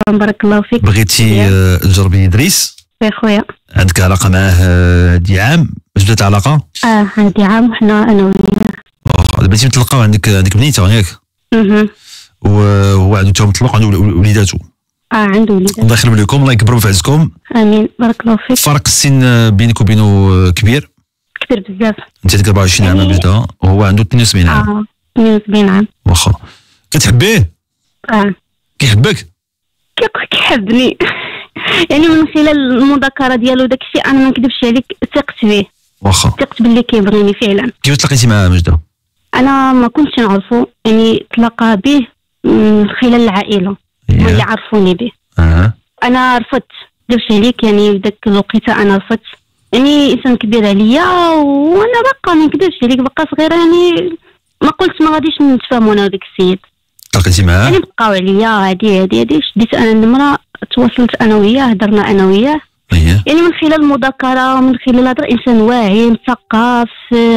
بارك الله فيك. بغيتي تجربي ادريس؟ يا خويا عندك علاقه معاه دي عام؟ باش بدات العلاقه؟ عندي عام وحنا انا وياه. دابا انت متلقاو، عندك بنيته ياك؟ وهو عنده تا مطلق، عنده وليداتو؟ عنده وليدات. الله يخليهم لكم، الله يكبروا في عزكم. امين بارك الله فيك. فرق السن بينك وبينه كبير بزاف. انت عندك 24 عام بجده وهو عنده 72 عام. 72 عام. واخا كتحبيه؟ كيحبك؟ كيحبني يعني من خلال المذاكره ديالو داك الشيء انا ما نكذبش عليك ثقت فيه. واخا ثقت باللي كيبغيني فعلا. كيفاش تلاقيتي معاه مجده؟ انا ما كنتش نعرفو، يعني تلاقى به من خلال العائله اللي عرفوني به. انا رفضت، كذبش عليك، يعني داك الوقيته انا رفضت، يعني انسان كبير عليا وانا باقا ما نكذبش عليك باقا صغيره، يعني ما قلت ما غاديش نتفاهموا انا وداك السيد. تلاقيتي معاه؟ يعني بقاو عليا هادي شديت انا النمره، تواصلت انا وياه، هضرنا انا وياه. يعني من خلال المذاكره ومن خلال هذا انسان واعي مثقف،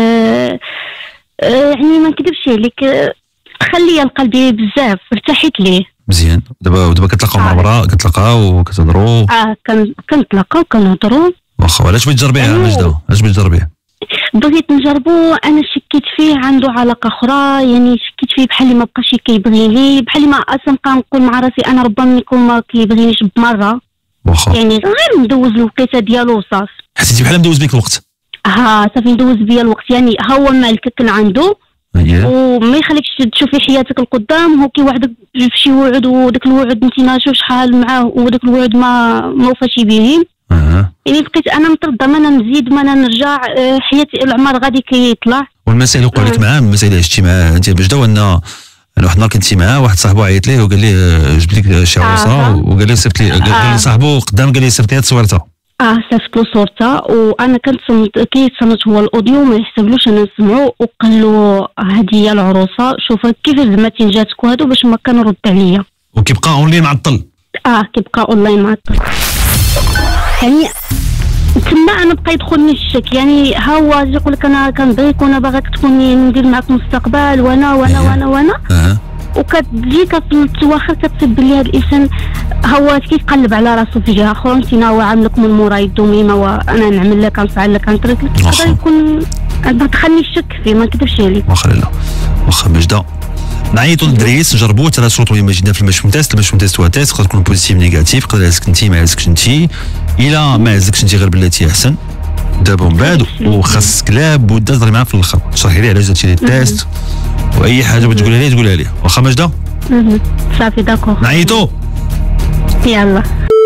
يعني ما نكذبش عليك خلي قلبي بزاف، ارتحيت ليه. مزيان. دابا كتلاقاو مع مرا، كتلاقاو وكتهضروا؟ كنتلاقاو وكنهضروا. واخا علاش بغيتي تجربيه مجده؟ علاش بغيتي تجربيه؟ بغيت نجربو، انا شكيت فيه عنده علاقه اخرى، يعني شكيت فيه بحال ما بقاش كيبغيني، بحال ما اصلا نبقى نقول مع راسي انا ربما يكون ما كيبغينيش بمره. واخا يعني غير ندوز الوقيته ديالو وصافي. حسيتي بحال مدوز بك الوقت؟ صافي ندوز بيا الوقت، يعني هو مالك كان عنده وما يخليكش تشوفي حياتك القدام، هو كيوعدك بشي وعد وداك الوعد انت ما شوفش شحال معاه وداك الوعد ما وفاش به. يعني بقيت انا متردده، ما انا نزيد ما انا نرجع، حياتي العمر غادي كيطلع. والمسائل وقع لك معاه، المسائل اللي عشتي معاه انت بجده، وان واحد النهار كنتي معاه واحد صاحبو عيط ليه وقال ليه جبت لك شي عروسه، وقال ليه صيفط لي، قال لي صاحبو قدام قال لي صيفط لي صورتها. صيفط له صورتها وانا كيتصنت هو الاوديو ما يحسبلوش انا نسمعو، وقال له هذه هي العروسه، شوف كيف زعما جاتك وهادو باش ما كنرد عليا. وكيبقى اونلاين معطل؟ كيبقى اونلاين معطل. يعني تما انا بقى يدخلني الشك، يعني ها هو يقول لك انا كنبغيك وانا باغاك تكوني ندير معاك مستقبل وانا وكتجي كتواخر كتصيب بلي هذا الانسان هو كيقلب على راسو في جهه اخرى، انت هو عاملك من المورا يدو ميمه وانا نعمل لك نفعل لك نترك لك، يقدر يكون دخلني الشك فيه ما نكذبش عليك. واخا مجده نعيطوا لدريس نجربوه، ثلاث شروط مهمه جدا في المشروع تيست. المشروع تيست هو تيست، تقدر تكون بوزيتيف نيجاتيف، يقدر يهزك انت ما يهزكش انت، الا ما يهزكش انت غير بلاتي احسن دابا ومن بعد، وخاصك لابد تهضري معاه في الاخر، تشرحي ليه علاش درتي لي التيست واي حاجه بغيتي تقولها ليه. واخا مجده؟ صافي داكور نعيطوا يلا.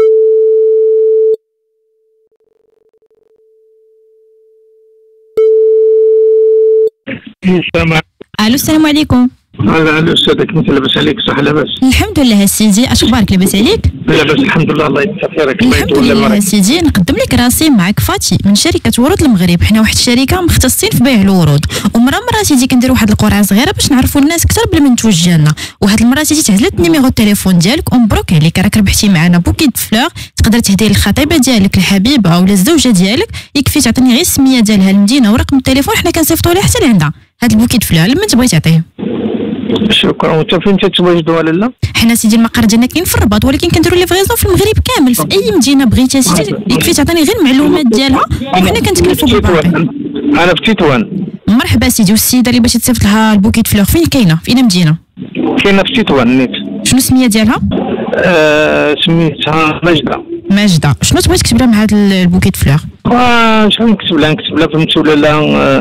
الو السلام عليكم. الو استاذك، انت لاباس عليك؟ صح لاباس؟ الحمد لله سيدي، اش اخبارك؟ لاباس عليك؟ لاباس الحمد لله، الله يجزاك خيرك. الحمد لله سيدي، نقدم لك راسي معك فاتي من شركه ورود المغرب. حنا واحد الشركه مختصين في بيع الورود، ومره سيدي كندير واحد القرعه صغيره باش نعرفوا الناس اكثر بلا ما نتوجه لنا. وهاد المره سيدي تعزلت النيميرو التليفون ديالك ومبروك عليك، راك ربحتي معنا بوكي د فلور، تقدر تهدي للخطيبه ديالك، الحبيبه ولا الزوجه ديالك، يكفي تعطيني غير السميه ديالها، المدينه ورقم التليفون، حنا كنصيفطوا لها حتى لعندها هاد البوكي د فلور لما تبغي تعطيه. شكرا. وانت فين تتواجدوا ولا لا؟ حنا سيدي المقر ديالنا كاين في الرباط، ولكن كنديروا ليفريزون في المغرب كامل، في اي مدينه بغيتي سيدي، يكفي تعطيني غير المعلومات ديالها وحنا كنتكلفوا بالباقي. انا في تطوان. مرحبا سيدي، والسيده اللي باش تصيفط لها البوكيت فلور فين كاينه؟ في اي مدينه؟ كاينه في تطوان نيت. شنو السميه ديالها؟ سميتها ماجده. شنو تبغي تكتب لها مع هذا البوكيت فلور؟ شنو نكتب لها؟ فهمتوا ولا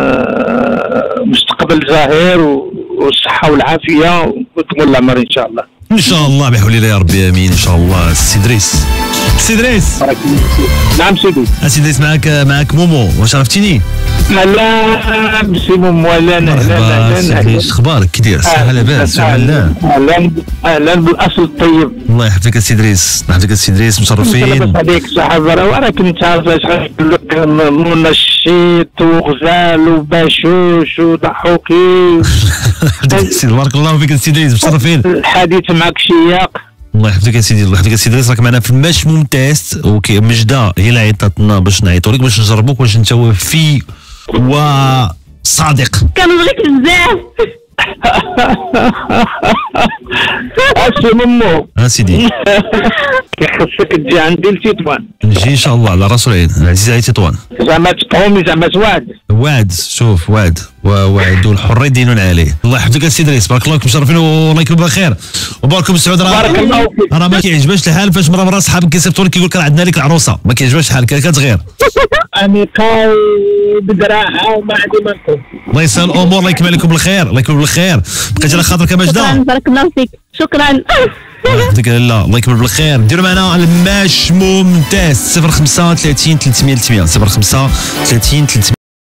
مستقبل زاهر والصحه والعافيه وطول العمر ان شاء الله. ان شاء الله بحول الله يا ربي امين ان شاء الله. سي دريس، سي دريس. نعم سيدي. سي دريس معاك مومو، واش عرفتيني؟ لا بسي مومو. لا اخبارك كي داير؟ صحه لاباس؟ اهلا بالاصل الطيب. الله يحفظك سي دريس، الله يحفظك سي دريس، مشرفين. لاباس عليك صحابه، راك انت عارف اش غنقول لك، منشط وغزال وباشوش وضحوكي. بارك الله فيك سي دريس، مشرفين. الحديث معك شياق. الله يحفظك يا سيدي، الله يحفظك يا سيدي دريس. راك معنا في الماش ممتاز، مجده هي اللي عيطات لنا باش نعيطوا لك باش نجربوك واش انت وفي وصادق. كنبغيك بزاف. اسي ممو سيدي خصك تجي عندي لتطوان، نجي ان شاء الله على راس العين العزيز علي تطوان. زعما تقومي زعما توعد. وعد شوف وعد ووعد والحر يدينون عليه. الله يحفظك السي دريس، بارك الله فيك مشرفين والله يكون بخير وباركم السعود. بارك الله فيك. راه ما كيعجبش الحال فاش مرة صحابك كيصيفطوا لك كيقول لك راه عندنا لك العروسه، ما كيعجبش الحال كتغير. اني قاي بدراعه وما عندي ما نقول. الله يسهل الامور، الله يكمل لكم بالخير، الله يكمل بالخير. بقيت على خاطرك ماجده. بارك الله فيك، شكرا. الله يحفظك لاله، الله يكمل بالخير. ديروا معنا الماش ممتاز 05 30 300 300 05 30 300.